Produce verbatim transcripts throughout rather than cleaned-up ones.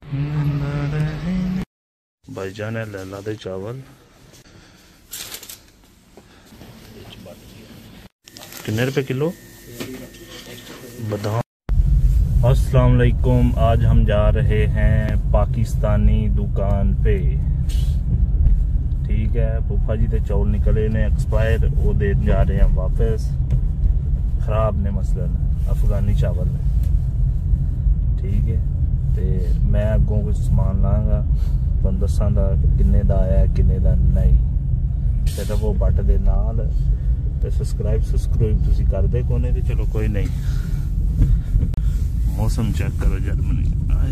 भाईजान है लैला दे चावल कितने रुपए किलो बादाम। अस्सलाम वालेकुम, आज हम जा रहे हैं पाकिस्तानी दुकान पे। ठीक है, फूफा जी के चौल निकले ने एक्सपायर, वो दे जा रहे हैं वापस। खराब ने मसलन अफगानी चावल ने। ठीक है, तो मैं अगों कुछ समान लाँगा, तुहानू दसांगा किन्ने दा आया किन्ने दा नहीं। सिर्फ वो बट दे नाल ते सब्सक्राइब सब्सक्राइब तुसी करदे कोने ते चलो कोई नहीं। मौसम चेक करो जर्मनी,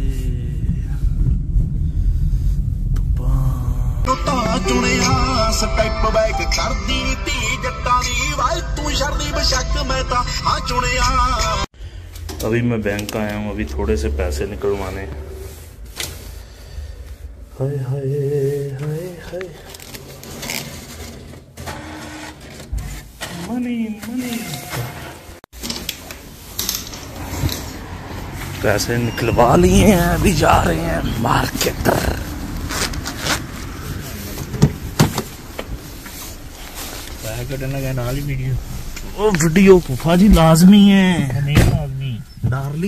अभी मैं बैंक आया हूँ, अभी थोड़े से पैसे निकलवाने। हाय हाय हाय हाय, मनी मनी, पैसे निकलवा लिए हैं, अभी जा रहे हैं मार्केट। वीडियो ओ वीडियो फूफा जी लाजमी है, नहीं लाजमी डार्लिंग।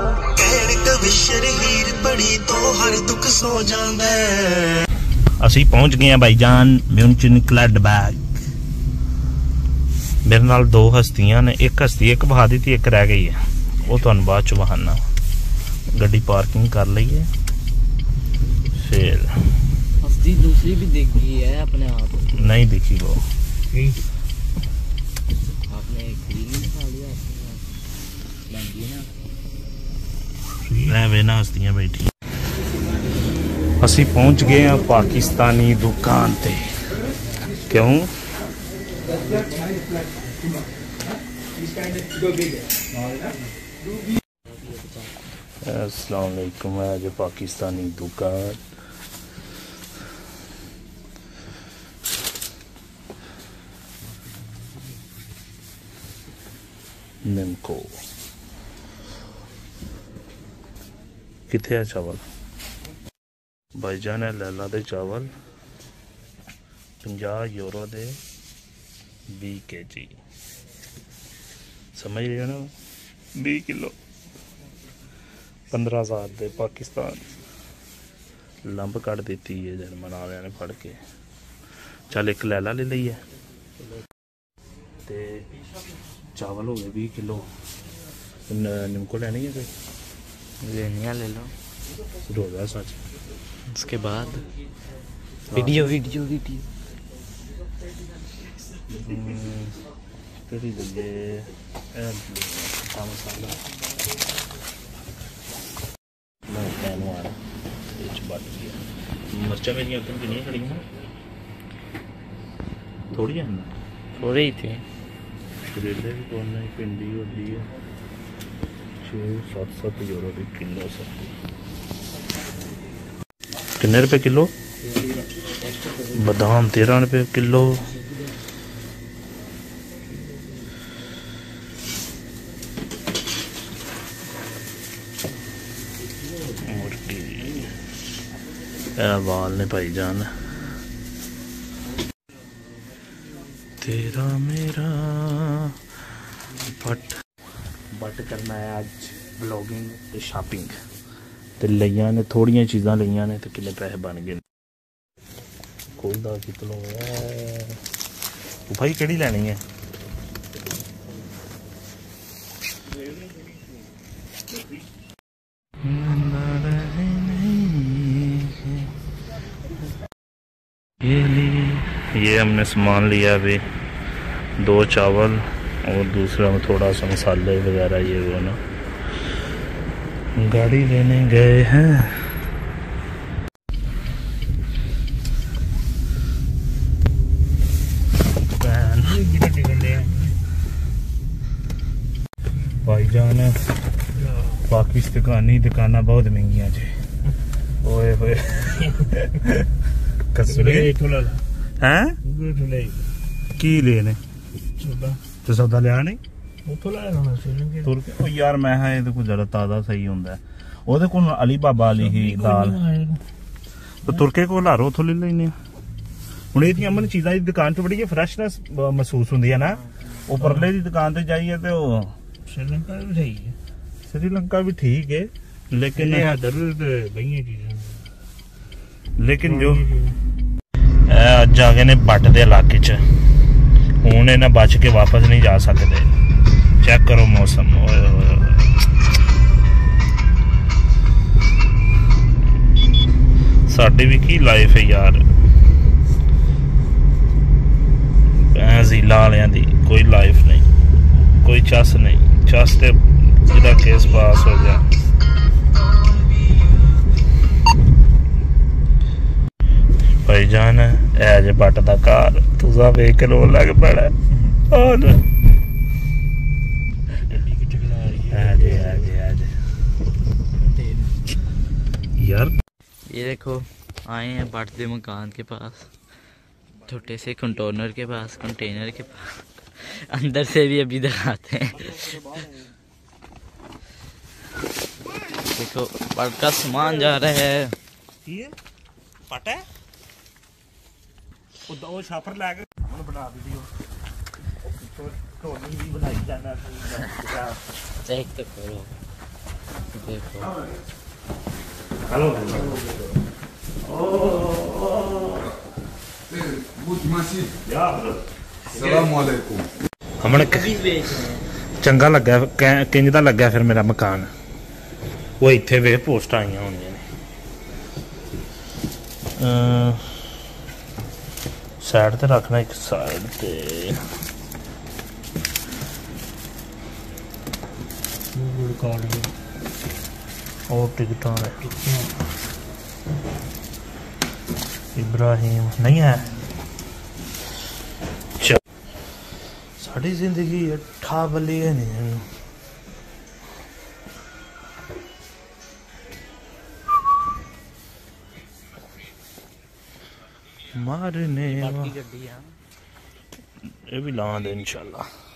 असी पहुंच गए हैं भाईजान म्यूनचन क्लडबैग। मेरे नाल दो हस्तियां ने, एक हस्ती एक बहा दी थी, एक रह गई है, वो तुहानू बाद च बहाना। गड्डी पार्किंग कर ली है, फिर हस्ती दूसरी भी दिख गई है अपने आप। नहीं दिखी वो, आपने ग्रीन खा लिया ना, वे ना हस्तियां बैठी। असी पहुंच गए हैं पाकिस्तानी दुकान ते। क्यों अस्सलाम वालेकुम, आज पाकिस्तानी दुकान। निमको किथे है चावल? भाईजान है लैला दे चावल पंजाह यूरो दे बीस के जी, समझ रहे हो ना? बीस किलो पंद्रह हजार दे पाकिस्तान। लंब कट देती है जर्मन वाले ने फड़ के। चल एक लैला ले ली है, ते चावल हो गए बीस किलो। निमको लेनी है कोई? लेनी है ले लो, हो गया सच। उसके बाद वीडियो वीडियो वीडियो कड़ी लगे मसाला मिर्चा मेरी अकल कितनी खड़ी हैं? थोड़ी है ना, थोड़े ही थे। करेले भी कौन है, भिंडी होती है छः सात सात यूरो भी किलो। सब कितने रुपए किलो? बादाम तेरह रुपए किलो। बाल ने भाईजान, तेरा मेरा बट बट करना है आज ब्लॉगिंग ते शॉपिंग। ते लिया ने थोड़िया चीज़ां लिया ने, तो कितने पैसे बन गए। खोलदा कितलो भाई, केड़ी लैनी है? ये हमने सामान लिया अभी, दो चावल और दूसरा में थोड़ा सा मसाले वगैरह ये वो ना। गाड़ी लेने गए हैं। भाईजान पाकिस्तानी दुकाना बहुत महंगिया जी। ओए होए हैं की लेने तो सौदा लिया नहीं तुर के यार। मैं तो कुछ ज्यादा ताजा सही होंगे। ਉਹਦੇ ਕੋਲ ਅਲੀ ਬਾਬਾ ਵਾਲੀ ਹੀ ਦਾਲ ਤੇ ਤੁਰਕੇ ਕੋਲ ਹਾਰੋ ਉਥੋਂ ਲੈ ਲੈਨੇ ਆ ਹੁਣ ਇਹ ਅਮਨ ਚੀਜ਼ਾਂ ਦੀ ਦੁਕਾਨ ਤੇ ਬੜੀ ਫਰੈਸ਼ਨੈਸ ਮਹਿਸੂਸ ਹੁੰਦੀ ਹੈ ਨਾ ਉਹ ਪਰਲੇ ਦੀ ਦੁਕਾਨ ਤੇ ਜਾਈਏ ਤੇ ਉਹ श्रीलंका भी सही है श्रीलंका भी ठीक है लेकिन चीजें लेकिन जो ਅੱਜ ਆ ਗਏ ਨੇ ਬੱਟ ਦੇ ਇਲਾਕੇ 'ਚ ਹੁਣ ਇਹਨਾਂ ਬਚ ਕੇ ਵਾਪਸ ਨਹੀਂ ਜਾ ਸਕਦੇ ਚੈੱਕ ਕਰੋ ਮੌਸਮ ਓਏ ਹੋਏ ਸਾਡੀ ਵੀ ਕੀ ਲਾਈਫ ਹੈ ਯਾਰ ਜ਼ੀਲਾ ਵਾਲਿਆਂ ਦੀ ਕੋਈ ਲਾਈਫ ਨਹੀਂ ਕੋਈ ਚੱਸ ਨਹੀਂ ਚੱਸ ਤੇ ਜਿਹਦਾ ਕੇਸ ਪਾਸ ਹੋ ਗਿਆ भाईजान एज बट दा कार तुसा वेख के रोन लग पड़ा और आजे आजे आजे यार ये देखो आए हैं बट दे मकान के पास छोटे से कंटेनर के पास कंटेनर के पास अंदर से भी अभी दिखाते हैं देखो बट का सामान जा रहा है ये पट है ਉਹ ਛਾਪਰ ਲੈ ਕੇ ਹੁਣ ਬਣਾ ਵੀਡੀਓ ਢੋਲੀ ਵੀ ਬਣਾਈ ਜਾਣਾ चेक तो करो देखो हेलो हमने चंगा लगा किंज दा लगा फिर मेरा मकान वो इत्थे वे पोस्ट आईयां होंदियां ने साइड ते रखना एक साइड ते और टिकटा इब्राहिम नहीं है साड़ी जिंदगी ठा बली है नहीं मारने ये भी ला दे इंशाल्लाह।